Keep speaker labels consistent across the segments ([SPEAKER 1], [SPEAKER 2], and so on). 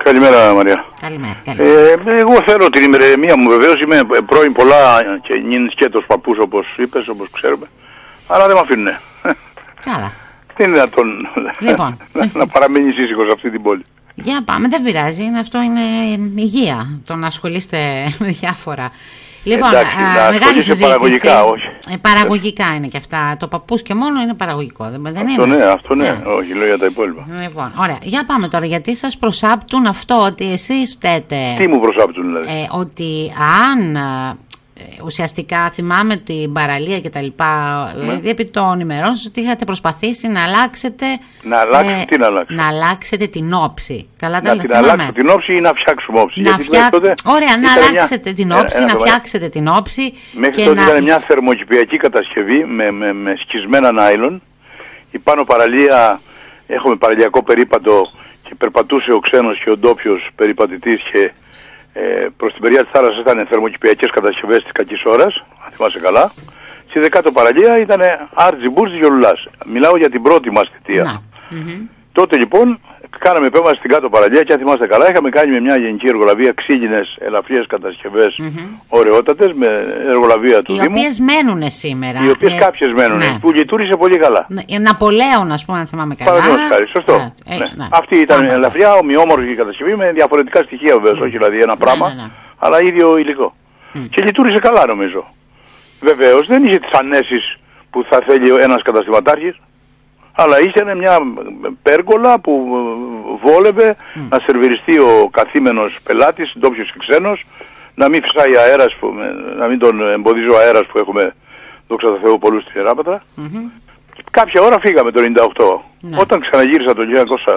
[SPEAKER 1] Καλημέρα, Μαρία.
[SPEAKER 2] Καλημέρα.
[SPEAKER 1] Εγώ θέλω την ημερομηνία μου, βεβαίως είμαι πρώην πολλά και νυν σκέτος παππούς, όπως είπες, όπως ξέρουμε. Αλλά δεν με αφήνουνε.
[SPEAKER 2] Καλά.
[SPEAKER 1] Δεν είναι δυνατόν
[SPEAKER 2] Λοιπόν.
[SPEAKER 1] να παραμείνεις ήσυχος σε αυτή την πόλη.
[SPEAKER 2] Για πάμε, δεν πειράζει. Αυτό είναι υγεία. Το να ασχολείστε με διάφορα. Λοιπόν,
[SPEAKER 1] εντάξει, να
[SPEAKER 2] μεγάλη συζήτηση.
[SPEAKER 1] Παραγωγικά, όχι.
[SPEAKER 2] Παραγωγικά είναι και αυτά. Το παππούς και μόνο είναι παραγωγικό. Δεν
[SPEAKER 1] Αυτό
[SPEAKER 2] είναι.
[SPEAKER 1] Ναι, αυτό ναι. Όχι, λέω για τα υπόλοιπα.
[SPEAKER 2] Λοιπόν, ωραία. Για πάμε τώρα. Γιατί σας προσάπτουν αυτό ότι εσείς φταίτε.
[SPEAKER 1] Τι μου προσάπτουν, δηλαδή?
[SPEAKER 2] Ότι αν. Ουσιαστικά θυμάμαι την παραλία και τα λοιπά, επί των ημερών σας ότι είχατε προσπαθήσει να αλλάξετε.
[SPEAKER 1] Να αλλάξετε, τι να αλλάξετε?
[SPEAKER 2] Να αλλάξετε την όψη. Καλά,
[SPEAKER 1] να την αλλάξετε την όψη ή να φτιάξουμε όψη?
[SPEAKER 2] Ωραία, να αλλάξετε την όψη, να φτιάξετε την όψη.
[SPEAKER 1] Μέχρι τότε ήταν μια θερμοκηπιακή κατασκευή με σκισμένα νάιλον. Η πάνω παραλία, έχουμε παραλιακό περίπατο και περπατούσε ο ξένος και ο ντόπιος περιπατητής και προς την περιά της θάλασσας ήταν θερμοκηπιακές κατασκευές της κακής ώρας, αν θυμάσαι καλά. Στη δεκάτο παραλία ήταν Άρτζι Μπούρτζι και Λουλάς. Μιλάω για την πρώτη μας θητεία. Τότε λοιπόν κάναμε επέμβαση στην κάτω παραλία και αν θυμάστε καλά είχαμε κάνει με μια γενική εργολαβία ξύλινες ελαφριές κατασκευές ωραιότατες με εργολαβία του Δήμου.
[SPEAKER 2] Οι οποίες μένουν σήμερα.
[SPEAKER 1] Οι οποίες κάποιες μένουν, που λειτουργήσε πολύ καλά.
[SPEAKER 2] Ναπολέων, ας πούμε, αν θυμάμαι καλά.
[SPEAKER 1] Παραδείγματος χάρη, σωστό. Αυτή ήταν ελαφριά, ομοιόμορφη κατασκευή με διαφορετικά στοιχεία βεβαίως, όχι δηλαδή ένα πράγμα, αλλά ίδιο υλικό. Και λειτουργήσε καλά νομίζω. Βεβαίως δεν είχε τις ανέσεις που θα θέλει ένας καταστηματάρχης. Αλλά ήσανε μια πέργολα που βόλευε να σερβιριστεί ο καθήμενος πελάτης, ντόπιος και ξένος, να μην φυσάει αέρας, να μην τον εμποδίζει ο αέρας που έχουμε, δόξα τω Θεώ, πολλούς στην Ιεράπετρα. Κάποια ώρα φύγαμε το 98. Όταν ξαναγύρισα το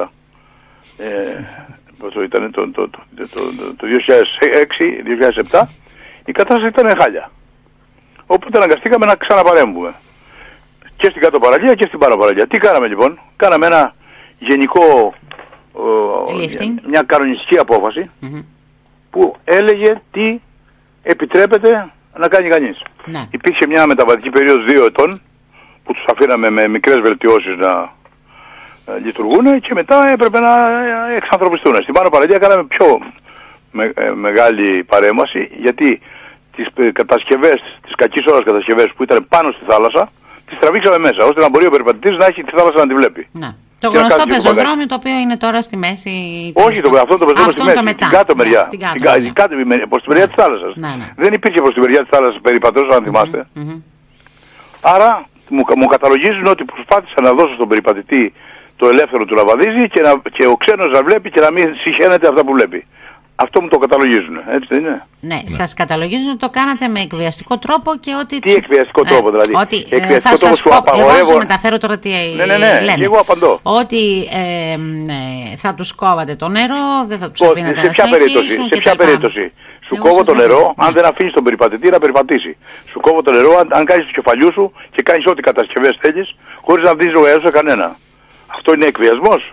[SPEAKER 1] 2006-2007, η κατάσταση ήταν χάλια. Οπότε αναγκαστήκαμε να ξαναπαρέμβουμε. Και στην κάτω παραλία και στην πάνω παραλία. Τι κάναμε λοιπόν? Κάναμε ένα γενικό, μια κανονιστική απόφαση που έλεγε τι επιτρέπεται να κάνει κανείς. Υπήρχε μια μεταβατική περίοδος 2 ετών που τους αφήναμε με μικρές βελτιώσεις να λειτουργούν και μετά έπρεπε να εξανθρωπιστούν. Στην πάνω παραλία κάναμε πιο μεγάλη παρέμβαση γιατί τις κατασκευές, τις κακής ώρας κατασκευές που ήταν πάνω στη θάλασσα, τις τραβήξαμε μέσα, ώστε να μπορεί ο περιπατητής να έχει τη θάλασσα να τη βλέπει.
[SPEAKER 2] Το γνωστό πεζοδρόμιο το οποίο είναι τώρα στη μέση.
[SPEAKER 1] Όχι, αυτό το πεζοδρόμιο στη μέση, στην κάτω μεριά. Προς την μεριά της θάλασσας. Δεν υπήρχε προς την μεριά της θάλασσας περιπατός, αν θυμάστε. Άρα μου καταλογίζουν ότι προσπάθησα να δώσω στον περιπατητή το ελεύθερο του να βαδίζει και ο ξένος να βλέπει και να μην συχαίνεται αυτά που βλέπει. Αυτό μου το καταλογίζουν, έτσι δεν είναι?
[SPEAKER 2] Ναι, σας καταλογίζουν ότι το κάνατε με εκβιαστικό τρόπο και ότι...
[SPEAKER 1] Τι εκβιαστικό τρόπο δηλαδή?
[SPEAKER 2] Ότι
[SPEAKER 1] εκβιαστικό τρόπο σου απαγορεύω...
[SPEAKER 2] Εγώ θα μεταφέρω τώρα τι λένε.
[SPEAKER 1] Και εγώ απαντώ.
[SPEAKER 2] Ότι θα τους κόβατε το νερό, δεν θα τους αφήνατε να
[SPEAKER 1] σε ποια περίπτωση? Σου κόβω το νερό αν δεν αφήνεις τον περιπατητή να περιπατήσει. Σου κόβω το νερό αν κάνεις το κεφαλιού σου και κάνεις ό,τι κατασκευές θέλεις χωρίς να δεις λογαριασμό σε κανένα. Αυτό είναι εκβιασμός?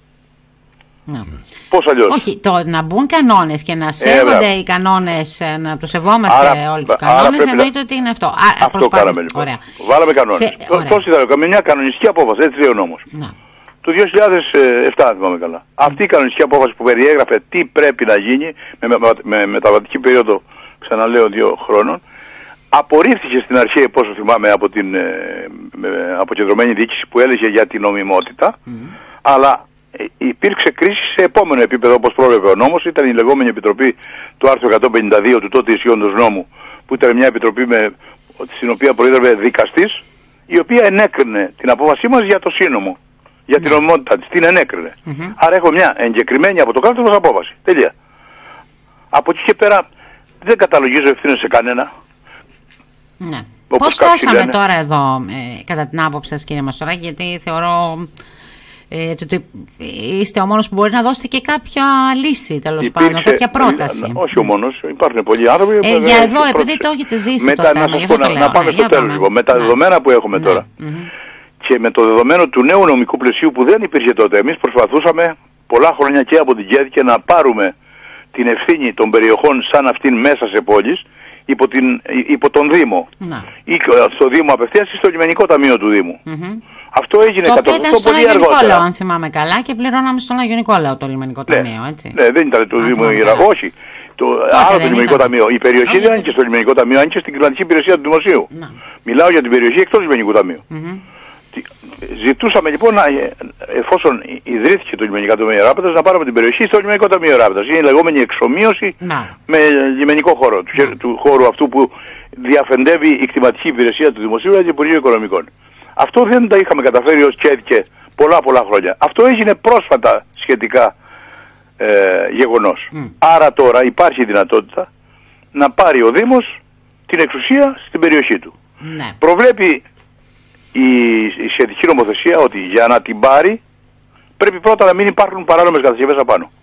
[SPEAKER 1] Πώς αλλιώς?
[SPEAKER 2] Όχι, το να μπουν κανόνες και να σέβονται οι κανόνες, να τους σεβόμαστε όλοι τους κανόνες, εννοείται ότι είναι αυτό.
[SPEAKER 1] Αυτό κάναμε λοιπόν.
[SPEAKER 2] Ωραία.
[SPEAKER 1] Βάλαμε κανόνες. Πώς ήταν? Με μια κανονιστική απόφαση, έτσι λέει ο νόμος. Το 2007, θυμάμαι καλά. Αυτή η κανονιστική απόφαση που περιέγραφε τι πρέπει να γίνει με μεταβατική περίοδο, ξαναλέω 2 χρόνων, απορρίφθηκε στην αρχή, πόσο θυμάμαι, από την αποκεντρωμένη διοίκηση που έλεγε για την νομιμότητα, αλλά υπήρξε κρίση σε επόμενο επίπεδο όπως πρόβλεπε ο νόμος. Ήταν η λεγόμενη επιτροπή του άρθρου 152 του τότε ισχύοντος νόμου, που ήταν μια επιτροπή στην οποία προείδρευε δικαστής, η οποία ενέκρινε την απόφασή μας για το σύνομο, για την νομιμότητά της. Την ενέκρινε. Άρα έχω μια εγκεκριμένη από το κράτος μας απόφαση. Τελεία. Από εκεί και πέρα δεν καταλογίζω ευθύνες σε κανένα.
[SPEAKER 2] Πώς φτάσαμε τώρα εδώ, κατά την άποψη σας, κύριε Μαστοράκη, γιατί θεωρώ ότι είστε ο μόνος που μπορεί να δώσετε και κάποια λύση, τέλος πάντων, κάποια πρόταση.
[SPEAKER 1] Όχι ο μόνος, υπάρχουν πολλοί άνθρωποι.
[SPEAKER 2] Για εδώ, επειδή το έχετε ζήσει το θέμα.
[SPEAKER 1] Να πάμε στο τέλος λοιπόν. Με τα δεδομένα που έχουμε τώρα και με το δεδομένο του νέου νομικού πλαισίου που δεν υπήρχε τότε, εμείς προσπαθούσαμε πολλά χρόνια και από την ΚΕΔ να πάρουμε την ευθύνη των περιοχών σαν αυτήν μέσα σε πόλεις υπό τον Δήμο ή στο Δήμο απευθείας ή στο λιμενικό ταμείο του Δήμου. Αυτό έγινε κατά
[SPEAKER 2] το πολύ αργότερα. Αν θυμάμαι καλά, και πληρώναμε στον Άγιο Νικόλαο το λιμενικό ταμείο, έτσι.
[SPEAKER 1] Ναι, δεν ήταν το Δήμο Ιερά. Όχι. Άλλο το λιμενικό ταμείο. Η περιοχή δεν ανήκε στο λιμενικό ταμείο, ανήκε στην κλιματική υπηρεσία του Δημοσίου. Μιλάω για την περιοχή εκτός λιμενικού ταμείου. Ζητούσαμε λοιπόν, εφόσον ιδρύθηκε το λιμενικό ταμείο Ιεράπετας, να πάρουμε την περιοχή στο λιμενικό ταμείο Ιεράπετας. Είναι η λεγόμενη εξομοίωση με λιμενικό χώρο, του χώρου αυτού που διαφεντεύει η κτηματική υπηρεσία του Δημοσίου και του Υπουργείου Οικονομικών. Αυτό δεν τα είχαμε καταφέρει ως και πολλά χρόνια. Αυτό έγινε πρόσφατα σχετικά γεγονός. Άρα τώρα υπάρχει δυνατότητα να πάρει ο Δήμος την εξουσία στην περιοχή του. Προβλέπει η σχετική νομοθεσία ότι για να την πάρει πρέπει πρώτα να μην υπάρχουν παράνομες κατασκευές απάνω.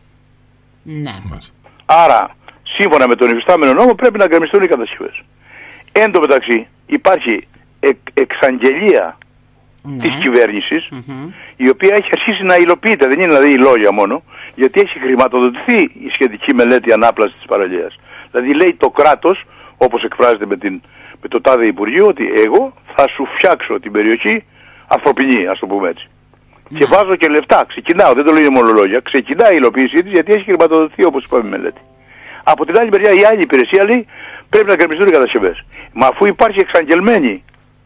[SPEAKER 1] Άρα σύμφωνα με τον υφιστάμενο νόμο πρέπει να γκρεμιστούν οι κατασκευές. Εν τω μεταξύ υπάρχει εξαγγελία της κυβέρνησης, η οποία έχει αρχίσει να υλοποιείται, δεν είναι δηλαδή λόγια μόνο, γιατί έχει χρηματοδοτηθεί η σχετική μελέτη ανάπλασης της παραλίας. Δηλαδή λέει το κράτος, όπως εκφράζεται με το τάδε Υπουργείο, ότι εγώ θα σου φτιάξω την περιοχή ανθρωπινή, ας το πούμε έτσι. Και βάζω και λεφτά, ξεκινάω, δεν το λέω μόνο λόγια, ξεκινάει η υλοποίησή της γιατί έχει χρηματοδοτηθεί, όπως είπαμε, η μελέτη. Από την άλλη μεριά η άλλη υπηρεσία λέει πρέπει να γκρεμιστούν οι κατασκευές. Μα αφού υπάρχει εξαγγελμένη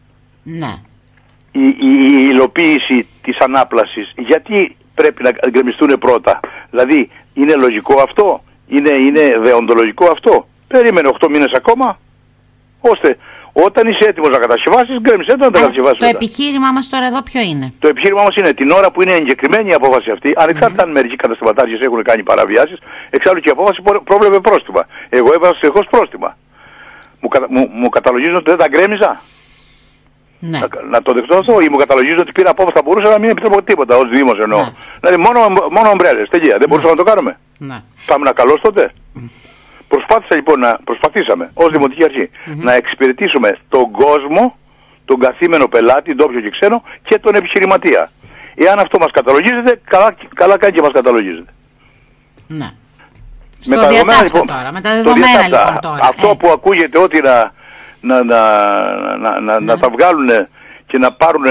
[SPEAKER 1] η υλοποίηση της ανάπλασης, γιατί πρέπει να γκρεμιστούν πρώτα? Δηλαδή είναι λογικό αυτό? Είναι δεοντολογικό αυτό? Περίμενε 8 μήνες ακόμα, ώστε όταν είσαι έτοιμος να κατασκευάσεις, γκρέμισε το να τα κατασκευάσεις.
[SPEAKER 2] Το επιχείρημά μας τώρα εδώ ποιο είναι?
[SPEAKER 1] Το επιχείρημά μας είναι την ώρα που είναι εγκεκριμένη η απόφαση αυτή, ανεξάρτητα αν μερικοί κατασκευατάρχες έχουν κάνει παραβιάσεις, εξάλλου και η απόφαση πρόβλεπε πρόστιμα. Εγώ έβαζα συνεχώς πρόστιμα. Μου καταλογίζουν ότι δεν τα γκρέμιζα. Να το δεχτώ αυτό, ή μου καταλογίζουν ότι πήρα απόφαση, θα μπορούσα να μην επιτρέπω τίποτα ως Δήμος εννοώ. Δηλαδή μόνο ομπρέλες, τελεία. Δεν μπορούσαμε να το κάνουμε. Θα ήμουν καλός τότε. Προσπαθήσαμε ως Δημοτική Αρχή να εξυπηρετήσουμε τον κόσμο, τον καθήμενο πελάτη, ντόπιο και ξένο, και τον επιχειρηματία. Εάν αυτό μας καταλογίζεται, καλά κάνει και μας καταλογίζεται.
[SPEAKER 2] Με τα δεδομένα λοιπόν τώρα.
[SPEAKER 1] Αυτό που ακούγεται ότι να τα βγάλουν και να πάρουν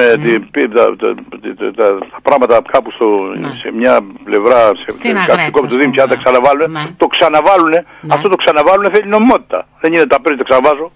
[SPEAKER 1] τα πράγματα κάπου σε μια πλευρά, σε κάτω του Δήμου και να τα ξαναβάλουν, το ξαναβάλουν, αυτό το ξαναβάλουν θέλει νομιμότητα. Δεν είναι τα παίρνει, το ξαναβάζω.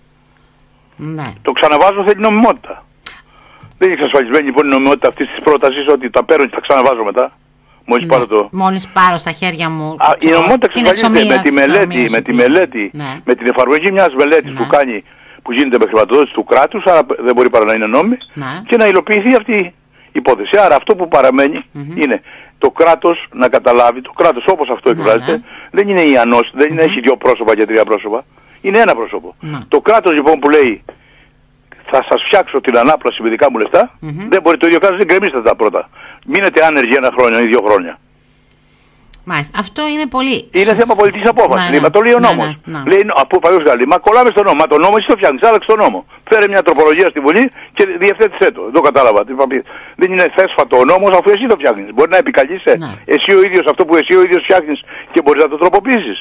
[SPEAKER 1] Το ξαναβάζω θέλει νομιμότητα. Δεν είναι εξασφαλισμένη λοιπόν η νομιμότητα αυτής της πρότασης ότι τα παίρνω και τα ξαναβάζω μετά.
[SPEAKER 2] Μόλις πάρω στα χέρια μου.
[SPEAKER 1] Η νομιμότητα εξασφαλίζεται με τη μελέτη, με την εφαρμογή μιας μελέτης που γίνεται με χρηματοδότηση του κράτους, άρα δεν μπορεί παρά να είναι νόμιμη, και να υλοποιηθεί αυτή η υπόθεση. Άρα αυτό που παραμένει είναι το κράτος να καταλάβει, το κράτος όπως αυτό εκφράζεται, δεν είναι ιανός, δεν έχει δύο πρόσωπα και τρία πρόσωπα, είναι ένα πρόσωπο. Το κράτος λοιπόν που λέει θα σας φτιάξω την ανάπλαση με δικά μου λεφτά, δεν μπορεί το ίδιο κράτος, δεν γκρεμίστε τα πρώτα. Μείνετε άνεργοι 1 χρόνο ή 2 χρόνια.
[SPEAKER 2] Μάλιστα. Αυτό είναι πολύ.
[SPEAKER 1] Είναι θέμα πολιτικής απόφασης. Μα το λέει ο νόμος. Λέει από παλιός Γαλλί. Μα κολλάμε στον νόμο. Μα το νόμο εσύ το φτιάχνεις. Άλλαξε τον νόμο. Φέρε μια τροπολογία στη Βουλή και διευθέτησέ το. Δεν κατάλαβα. Δεν είναι θέσφατο ο νόμος αφού εσύ το φτιάχνεις. Μπορεί να επικαλείσαι εσύ ο ίδιος αυτό που εσύ ο ίδιος φτιάχνεις και μπορείς να το τροποποιήσεις.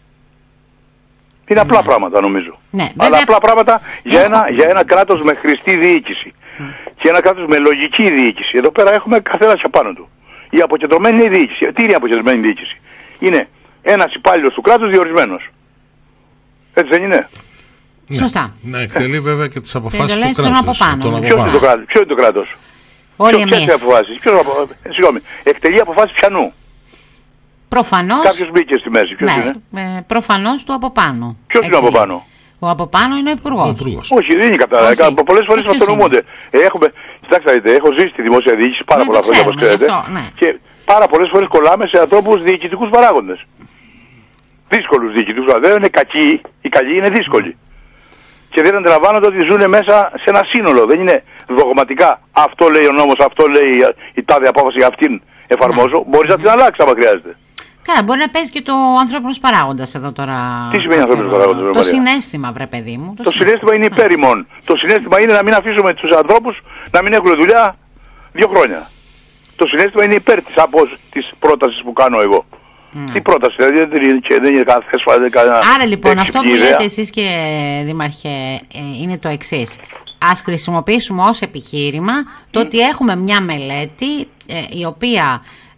[SPEAKER 1] Είναι απλά πράγματα νομίζω. Αλλά απλά πράγματα για ένα κράτος με χρηστή διοίκηση. Και ένα κράτος με λογική διοίκηση. Εδώ πέρα έχουμε καθένας απάνω του. Η αποκεντρωμένη διοίκηση. Τι είναι η αποκεντρωμένη διοίκηση? Είναι ένας υπάλληλος του κράτους διορισμένος. Έτσι δεν είναι?
[SPEAKER 2] Σωστά.
[SPEAKER 3] Να εκτελεί βέβαια και τις αποφάσεις του
[SPEAKER 2] κράτους.
[SPEAKER 1] Ποιο είναι το κράτος?
[SPEAKER 2] Όλοι εμείς.
[SPEAKER 1] Συγγνώμη. Εκτελεί αποφάσεις ποιανού?
[SPEAKER 2] Προφανώς.
[SPEAKER 1] Κάποιος μπήκε στη μέση. Ποιος είναι?
[SPEAKER 2] Προφανώς του από πάνω.
[SPEAKER 1] Ποιος είναι από πάνω?
[SPEAKER 2] Ο από πάνω είναι ο υπουργός.
[SPEAKER 1] Όχι, δεν είναι κατάλαβα. Πολλές φορές αυτονομούνται. Κοιτάξτε, έχω ζήσει στη δημόσια διοίκηση πάρα πολλά χρόνια, όπως ξέρετε. Και πάρα πολλές φορές κολλάμε σε ανθρώπους διοικητικούς παράγοντες. Δύσκολους διοικητικούς παράγοντες. Δεν είναι κακοί. Οι καλοί είναι δύσκολοι. Και δεν αντιλαμβάνονται ότι ζουν μέσα σε ένα σύνολο. Δεν είναι δογματικά. Αυτό λέει ο νόμος, αυτό λέει η τάδε απόφαση, αυτήν εφαρμόζω. Μπορείς να την αλλάξεις άμα χρειάζεται.
[SPEAKER 2] Καλά, μπορεί να παίζει και το ανθρώπινος παράγοντας εδώ τώρα.
[SPEAKER 1] Τι σημαίνει ανθρώπινος παράγοντας?
[SPEAKER 2] Το συναίσθημα, βρε παιδί μου.
[SPEAKER 1] Το συναίσθημα είναι υπέρ ημών. Το συναίσθημα είναι να μην αφήσουμε τους ανθρώπους να μην έχουν δουλειά 2 χρόνια. Το συναίσθημα είναι υπέρ της πρότασης που κάνω εγώ. Τι πρόταση, δηλαδή δεν είναι κάθε θέσφα, δεν είναι κανένα.
[SPEAKER 2] Άρα λοιπόν αυτό που λέτε εσείς, κύριε Δήμαρχε, είναι το εξής. ας χρησιμοποιήσουμε ως επιχείρημα το ότι έχουμε μια μελέτη η οποία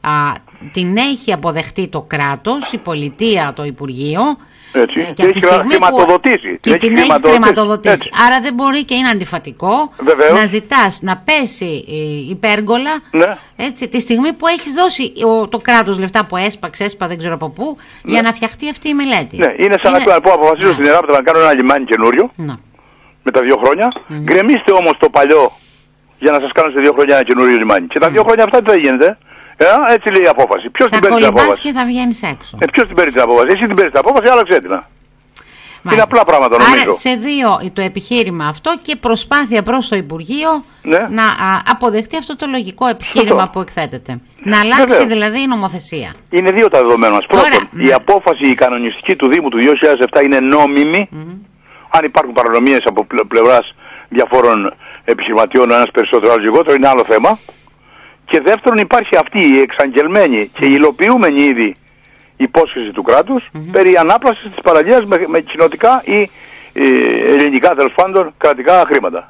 [SPEAKER 2] την έχει αποδεχτεί το κράτος, η πολιτεία, το Υπουργείο.
[SPEAKER 1] Έτσι. Και έχει χρηματοδοτήσει.
[SPEAKER 2] Και την έχει χρηματοδοτήσει. Άρα δεν μπορεί και είναι αντιφατικό να ζητάς να πέσει υπέργολα, έτσι, τη στιγμή που έχεις δώσει το κράτος λεφτά που έσπαξε, δεν ξέρω από πού, για να φτιαχτεί αυτή η μελέτη.
[SPEAKER 1] Ναι, είναι σαν να πω αποφασίζω στην Ελλάδα να κάνω ένα λιμάνι καινούριο με τα 2 χρόνια. Γκρεμίστε όμως το παλιό για να σας κάνω σε 2 χρόνια ένα καινούριο λιμάνι. Και τα 2 χρόνια αυτά τι θα γίνεται. Έτσι λέει η απόφαση. Ποιος την παίρνει την απόφαση?
[SPEAKER 2] Και θα βγαίνεις έξω.
[SPEAKER 1] Ποιος την παίρνει την απόφαση? Εσύ την παίρνεις την απόφαση, άλλαξε την. Είναι απλά πράγματα νομίζω.
[SPEAKER 2] Άρα σε 2 το επιχείρημα αυτό και προσπάθεια προς το Υπουργείο να αποδεχτεί αυτό το λογικό επιχείρημα που εκθέτεται. Να αλλάξει δηλαδή η νομοθεσία.
[SPEAKER 1] Είναι 2 τα δεδομένα μας. Πρώτον, η απόφαση η κανονιστική του Δήμου του 2007 είναι νόμιμη. Αν υπάρχουν παρανομίες από πλευράς διαφόρων επιχειρηματιών, ένας περισσότερο, άλλος λιγότερο, είναι άλλο θέμα. Και δεύτερον, υπάρχει αυτή η εξαγγελμένη και υλοποιούμενη ήδη υπόσχεση του κράτους περί ανάπλασης της παραλίας με κοινοτικά ή ελληνικά, τέλος πάντων, κρατικά χρήματα.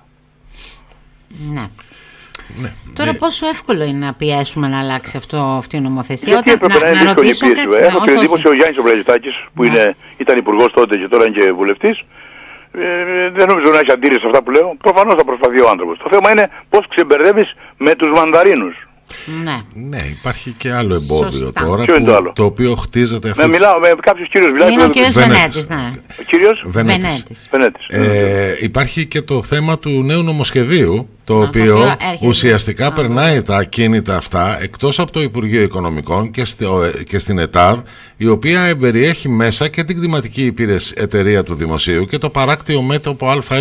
[SPEAKER 2] Ναι. Τώρα πόσο εύκολο είναι να πιέσουμε να αλλάξει αυτή η νομοθεσία?
[SPEAKER 1] Γιατί έπρεπε να είναι δύσκολη η πίεση. Έχω και εντύπωση ο Γιάννης ο Βρελιστάκης που ήταν υπουργός τότε και τώρα είναι και βουλευτής. Δεν νομίζω να έχει αντίρρηση σε αυτά που λέω. Προφανώς θα προσπαθεί ο άνθρωπος. Το θέμα είναι πώς ξεμπερδεύεις με τους μανδαρίνους.
[SPEAKER 3] Ναι, υπάρχει και άλλο εμπόδιο τώρα.
[SPEAKER 1] Ποιο είναι το άλλο?
[SPEAKER 3] Το οποίο χτίζεται αυτή.
[SPEAKER 1] Μιλάω με κάποιους κύριους.
[SPEAKER 2] Είναι ο κύριος Βενέτης.
[SPEAKER 1] Ο κύριος
[SPEAKER 3] Βενέτης. Υπάρχει και το θέμα του νέου νομοσχεδίου, το οποίο ουσιαστικά περνάει τα ακίνητα αυτά εκτός από το Υπουργείο Οικονομικών και στην ΕΤΑΔ, η οποία εμπεριέχει μέσα και την κτηματική εταιρεία του Δημοσίου και το παράκτιο μέτωπο ΑΕ.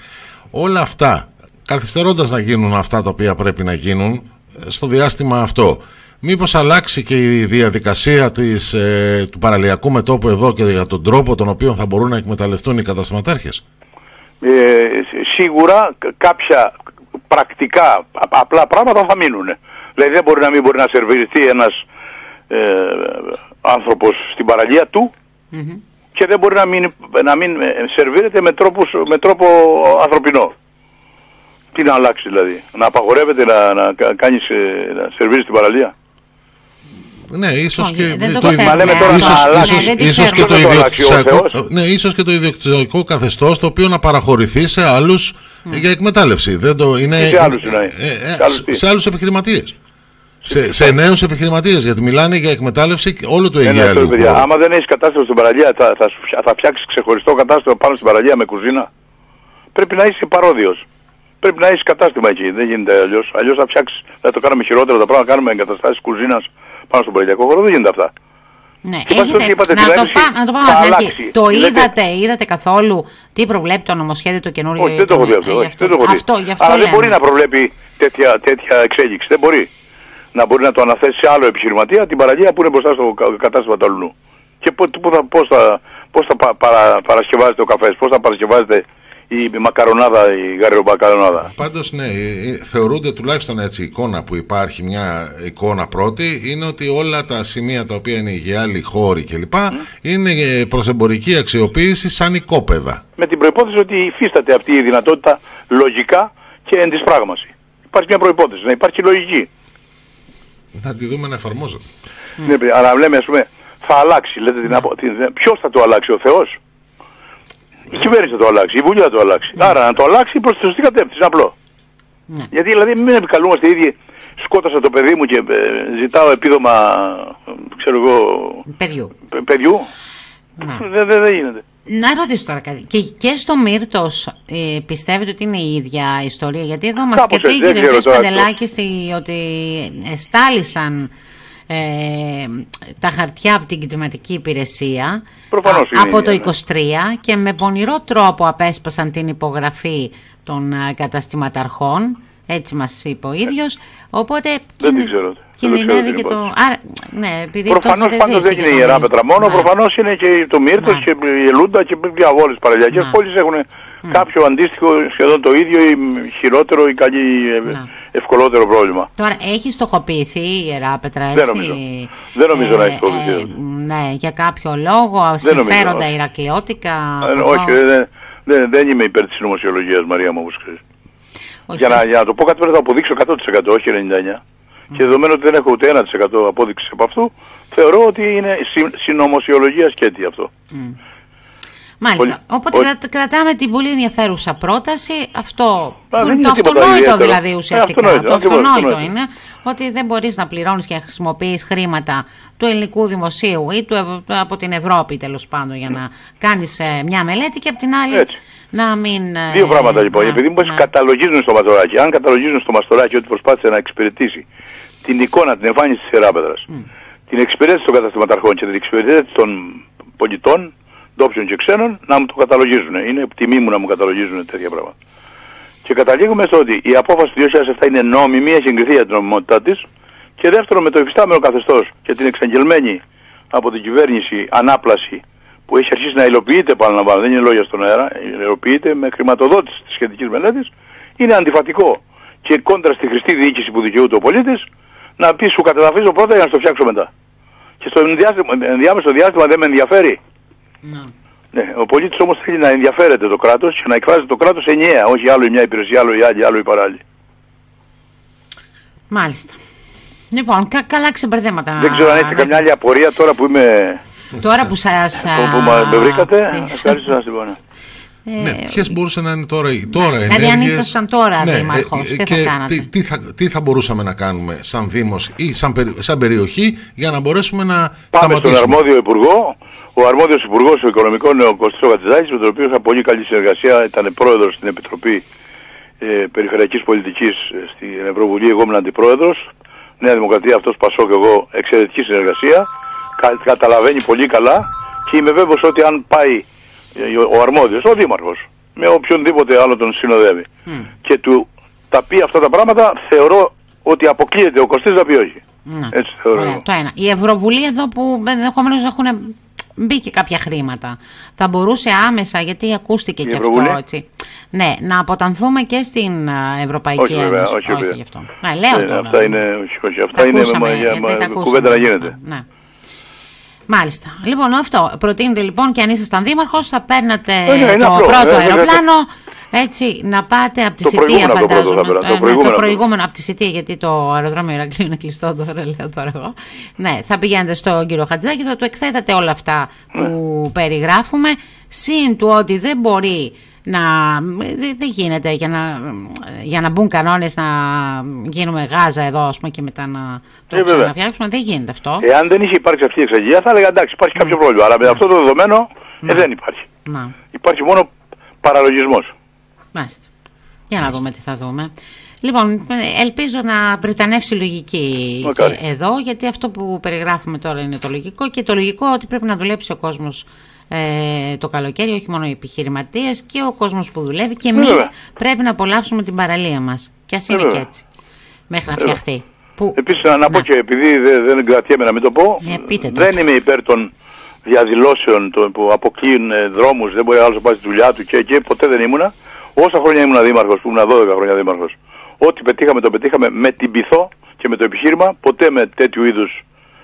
[SPEAKER 3] Όλα αυτά, καθυστερώντας να γίνουν αυτά τα οποία πρέπει να γίνουν στο διάστημα αυτό, μήπως αλλάξει και η διαδικασία του παραλιακού μετώπου εδώ και για τον τρόπο τον οποίο θα μπορούν να εκμεταλλευτούν οι καταστηματάρχες?
[SPEAKER 1] Σίγουρα κάποια πρακτικά απλά πράγματα θα μείνουν. Δηλαδή δεν μπορεί να μην μπορεί να σερβιριστεί ένας άνθρωπος στην παραλία του και δεν μπορεί να μην σερβίρεται με τρόπο ανθρωπινό. Τι να αλλάξει δηλαδή? Να απαγορεύεται να κάνεις να σερβίρεις την παραλία?
[SPEAKER 3] Ναι, ίσως και το ιδιοκτησιακό καθεστώς, το οποίο να παραχωρηθεί σε άλλους για εκμετάλλευση. Σε άλλους επιχειρηματίες. Σε νέους επιχειρηματίες, γιατί μιλάνε για εκμετάλλευση όλο το Αιγαίου χώρου.
[SPEAKER 1] Άμα δεν έχεις κατάσταση στην παραλία, θα φτιάξεις ξεχωριστό κατάστημα πάνω στην παραλία με κουζίνα? Πρέπει να είσαι παρόδιος. Πρέπει να έχεις κατάστημα εκεί. Δεν γίνεται αλλιώς. Αλλιώς θα φτιάξεις, θα το κάνουμε χειρότερο τα πράγματα, να κάνουμε εγκαταστάσεις κουζίνας πάνω στον παραλιακό χώρο. Δεν γίνεται αυτά.
[SPEAKER 2] Ναι, να το πάμε από την αρχή. Το είδατε καθόλου τι προβλέπει το νομοσχέδιο το καινούριο?
[SPEAKER 1] Όχι, δεν το έχω δει αυτό. Αλλά δεν μπορεί να προβλέπει τέτοια εξέλιξη. Δεν μπορεί. Να μπορεί να το αναθέσει σε άλλο επιχειρηματία την παραλία που είναι μπροστά στο κατάστημα του αλλού. Και πώς θα παρασκευάζεται ο καφές, πώς θα παρασκευάζεται η μακαρονάδα, η γαριλομακαρονάδα.
[SPEAKER 3] Πάντως ναι, θεωρούνται τουλάχιστον έτσι η εικόνα που υπάρχει, μια εικόνα πρώτη, είναι ότι όλα τα σημεία τα οποία είναι υγιάλοι χώροι κλπ. Είναι προς εμπορική αξιοποίηση σαν οικόπεδα.
[SPEAKER 1] Με την προϋπόθεση ότι υφίσταται αυτή η δυνατότητα λογικά και εν της πράγμαση. Υπάρχει μια προϋπόθεση, να υπάρχει λογική.
[SPEAKER 3] Να τη δούμε να εφαρμόζεται.
[SPEAKER 1] Ναι, αλλά λέμε, ας πούμε, θα αλλάξει. Λέτε, ποιος θα το αλλάξει, ο Θεός? Η κυβέρνηση θα το αλλάξει, η Βουλή θα το αλλάξει. Άρα να το αλλάξει προς τη σωστή κατεύθυνση, απλό. Γιατί δηλαδή μην επικαλούμαστε οι ίδιοι. Σκότωσα το παιδί μου και ζητάω επίδομα, ξέρω εγώ, παιδιού. Δεν γίνεται.
[SPEAKER 2] Να ρωτήσω τώρα κάτι. Και στο Μύρτος πιστεύετε ότι είναι η ίδια ιστορία? Γιατί εδώ μας κατήγει ο κ. Παντελάκης ότι εστάλησαν τα χαρτιά από την κτηματική υπηρεσία από το 23 και με πονηρό τρόπο απέσπασαν την υπογραφή των καταστηματαρχών. Έτσι μας είπε ο ίδιος. Οπότε κινδυνεύει και το...
[SPEAKER 1] Προφανώς πάντως δεν είναι η Ιεράπετρα μόνο, προφανώς είναι και το Μύρτος και η Ελούντα και όλες τις παραλιακές πόλεις έχουν κάποιο αντίστοιχο, σχεδόν το ίδιο ή χειρότερο ή ευκολότερο πρόβλημα.
[SPEAKER 2] Τώρα έχει στοχοποιηθεί η Ιεράπετρα, έτσι?
[SPEAKER 1] Δεν νομίζω να έχει στοχοποιηθεί.
[SPEAKER 2] Ναι, για κάποιο λόγο, συμφέροντα ηρακλειώτικα?
[SPEAKER 1] Όχι, δεν είμαι υπέρ της συνωμοσιολογίας, Μαρία μου, όπως ξέρεις. Για να το πω κάτι πρέπει να αποδείξω 100%, όχι 99%. Και δεδομένου ότι δεν έχω ούτε 1% απόδειξη από αυτού, θεωρώ ότι είναι συνωμοσιολογία σκέτη αυτό.
[SPEAKER 2] Μάλιστα. Οπότε κρατάμε την πολύ ενδιαφέρουσα πρόταση. Αυτό το αυτονόητο δηλαδή ουσιαστικά. Το αυτονόητο είναι ότι δεν μπορείς να πληρώνεις και να χρησιμοποιείς χρήματα του ελληνικού δημοσίου ή από την Ευρώπη τέλος πάντων για να κάνεις μια μελέτη και από την άλλη να μην...
[SPEAKER 1] Δύο πράγματα λοιπόν. Επειδή μου καταλογίζουν στο Μαστοράκι. Αν καταλογίζουν στο Μαστοράκι ότι προσπάθησε να εξυπηρετήσει την εικόνα, την εμφάνιση της Ιεράπετρας, την εξυπηρέτηση των καταστηματαρχών και την εξυπηρέτηση των πολιτών, ντόπιων και ξένων, να μου το καταλογίζουν. Είναι τιμή μου να μου καταλογίζουν τέτοια πράγματα. Και καταλήγουμε στο ότι η απόφαση του 2007 είναι νόμιμη, έχει εγκριθεί για την νομιμότητά της. Και δεύτερον, με το υφιστάμενο καθεστώς και την εξαγγελμένη από την κυβέρνηση ανάπλαση που έχει αρχίσει να υλοποιείται, παραλαμβάνω, δεν είναι λόγια στον αέρα, υλοποιείται με χρηματοδότηση της σχετικής μελέτης, είναι αντιφατικό και κόντρα στη χρηστή διοίκηση που δικαιούται ο πολίτης να πει σου κατεδαφίζω πρώτα για να στο φτιάξω μετά. Και στο ενδιάμεσο διάστημα δεν με ενδιαφέρει. Ναι, ο πολίτης όμως θέλει να ενδιαφέρεται το κράτος και να εκφράζει το κράτος ενιαία, όχι άλλο η μια υπηρεσία, άλλο η άλλη, άλλο η παράλληλη.
[SPEAKER 2] Μάλιστα. Λοιπόν, καλά ξεμπερδέματα.
[SPEAKER 1] Δεν ξέρω αν έχετε καμιά άλλη απορία τώρα που είμαι...
[SPEAKER 2] Τώρα που σας...
[SPEAKER 1] που με βρήκατε, ευχαριστώ να συμπονώ.
[SPEAKER 3] Ναι, ποιες μπορούσαν να είναι τώρα
[SPEAKER 2] ενέργειες... Δηλαδή αν ήσασταν τώρα δήμαρχος, τι θα κάνατε?
[SPEAKER 3] Τι θα μπορούσαμε να κάνουμε σαν Δήμος ή σαν περιοχή για να μπορέσουμε να
[SPEAKER 1] πάμε
[SPEAKER 3] σταματήσουμε?
[SPEAKER 1] Στον αρμόδιο υπουργό. Ο αρμόδιος υπουργός των Οικονομικών είναι ο Κωστής Χατζηδάκης, με τον οποίο είχα πολύ καλή συνεργασία. Ήταν πρόεδρος στην Επιτροπή Περιφερειακής Πολιτικής στην Ευρωβουλή, εγώ ήμουν αντιπρόεδρος. Νέα Δημοκρατία, αυτός Πασόκ, εγώ, εξαιρετική συνεργασία. Καταλαβαίνει πολύ καλά και είμαι βέβαιος ότι αν πάει ο αρμόδιος, ο δήμαρχος, με οποιονδήποτε άλλο τον συνοδεύει και του τα πει αυτά τα πράγματα, θεωρώ ότι αποκλείεται ο Κωστής να πει όχι. Έτσι θεωρώ.
[SPEAKER 2] Ωραία, το ένα. Η Ευρωβουλή εδώ που ενδεχομένως έχουν μπει και κάποια χρήματα, θα μπορούσε άμεσα, γιατί ακούστηκε και αυτό έτσι, ναι, να αποτανθούμε και στην Ευρωπαϊκή Ένωση.
[SPEAKER 1] Όχι
[SPEAKER 2] γι' αυτό. Λέω τώρα.
[SPEAKER 1] Αυτά είναι, αυτά είναι κουβέντα να γίνεται.
[SPEAKER 2] Ναι. Μάλιστα. Λοιπόν, αυτό προτείνετε λοιπόν, και αν ήσασταν δήμαρχος θα παίρνετε το πρώτο αεροπλάνο, έτσι, να πάτε από τη Σιτία, φαντάζομαι. Το προηγούμενο από τη Σιτία, γιατί το αεροδρόμιο Ηρακλείου είναι κλειστό τώρα, λέω τώρα εγώ. Ναι, θα πηγαίνετε στον κύριο Χατζηδάκη, θα του εκθέτατε όλα αυτά που περιγράφουμε, συν του ότι δεν μπορεί δεν γίνεται για να μπουν κανόνες να γίνουμε Γάζα εδώ, ας πούμε, και μετά να το ξαναφτιάξουμε. Δεν γίνεται αυτό.
[SPEAKER 1] Εάν δεν είχε υπάρξει αυτή η εξαγγελία θα έλεγα εντάξει, υπάρχει κάποιο πρόβλημα. Αλλά με αυτό το δεδομένο δεν υπάρχει. Υπάρχει μόνο παραλογισμός.
[SPEAKER 2] Μάλιστα. Για να δούμε τι θα δούμε. Λοιπόν, ελπίζω να πριτανεύσει λογική εδώ, γιατί αυτό που περιγράφουμε τώρα είναι το λογικό, και το λογικό ότι πρέπει να δουλέψει ο κόσμος το καλοκαίρι, όχι μόνο οι επιχειρηματίες, και ο κόσμος που δουλεύει, και εμείς πρέπει να απολαύσουμε την παραλία μας, και ας είναι και έτσι μέχρι να φτιαχτεί.
[SPEAKER 1] Επίσης να πω, και επειδή δεν κρατιέμαι να μην το πω, δεν είμαι υπέρ των διαδηλώσεων που αποκλείουν δρόμους, δεν μπορεί άλλος να πάει στη δουλειά του και ποτέ δεν ήμουνα. Όσα χρόνια ήμουνα δήμαρχος, που ήμουνα 12 χρόνια δήμαρχος, ό,τι πετύχαμε το πετύχαμε με την πειθό και με το επιχείρημα, ποτέ με τέτοιου είδους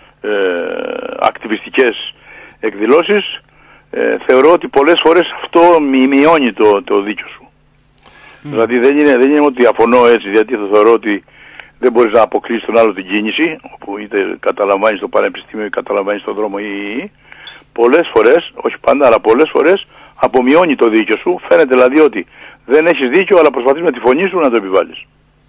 [SPEAKER 1] ακτιβιστικές εκδηλώσεις. Θεωρώ ότι πολλές φορές αυτό μειώνει το δίκιο σου. Δηλαδή δεν είναι ότι διαφωνώ έτσι, γιατί θα θεωρώ ότι δεν μπορείς να αποκλείσεις τον άλλο την κίνηση, όπου είτε καταλαμβάνεις το πανεπιστήμιο ή καταλαμβάνεις τον δρόμο ή πολλές φορές, όχι πάντα, αλλά πολλές φορές απομειώνει το δίκιο σου. Φαίνεται δηλαδή ότι δεν έχεις δίκιο, αλλά προσπαθείς με τη φωνή σου να το επιβάλλεις.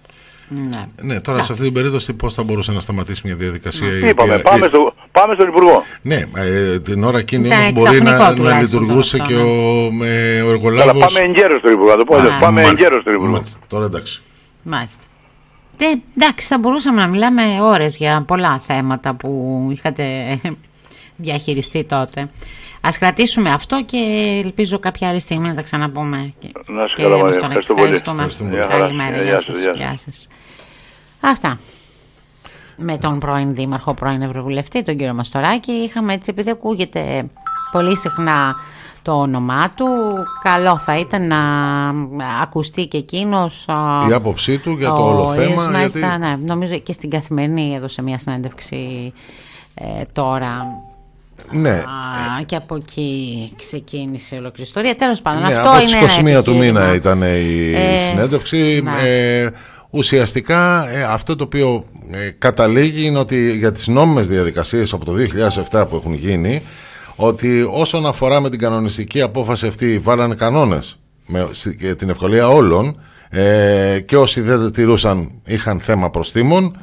[SPEAKER 3] Ναι, τώρα σε αυτή την περίπτωση πώς θα μπορούσε να σταματήσει μια διαδικασία?
[SPEAKER 1] Είπαμε, πάμε στον Υπουργό.
[SPEAKER 3] Ναι, την ώρα εκείνη όμως μπορεί να λειτουργούσε και ο εργολάβος.
[SPEAKER 1] Αλλά πάμε εγκαίρως στον Υπουργό, πάμε εγκαίρως στον Υπουργό.
[SPEAKER 3] Τώρα εντάξει.
[SPEAKER 2] Μάλιστα. Εντάξει, θα μπορούσαμε να μιλάμε ώρες για πολλά θέματα που είχατε διαχειριστεί τότε. Ας κρατήσουμε αυτό και ελπίζω κάποια άλλη στιγμή να τα ξαναπούμε.
[SPEAKER 1] Να είσαι καλά, Μαρία. Ευχαριστώ πολύ.
[SPEAKER 2] Καλημέρα. Γεια σας. Αυτά. Με τον πρώην Δήμαρχο, πρώην Ευρωβουλευτή, τον κύριο Μαστοράκη, είχαμε έτσι, επειδή ακούγεται πολύ συχνά το όνομά του, καλό θα ήταν να ακουστεί και εκείνος
[SPEAKER 3] η άποψή του για το όλο θέμα.
[SPEAKER 2] Μάλιστα, ναι, νομίζω και στην Καθημερινή έδωσε μια συνέντευξη τώρα.
[SPEAKER 3] Ναι,
[SPEAKER 2] και από εκεί ξεκίνησε η ολόκληρη ιστορία. Τέλος πάντων,
[SPEAKER 3] ναι,
[SPEAKER 2] αυτό
[SPEAKER 3] από
[SPEAKER 2] είναι
[SPEAKER 3] τις 21 του μήνα ήταν η συνέντευξη. Ουσιαστικά αυτό το οποίο καταλήγει είναι ότι για τις νόμιμες διαδικασίες από το 2007 που έχουν γίνει, ότι όσον αφορά με την κανονιστική απόφαση αυτή βάλανε κανόνες και την ευκολία όλων, και όσοι δεν τηρούσαν είχαν θέμα προστίμων,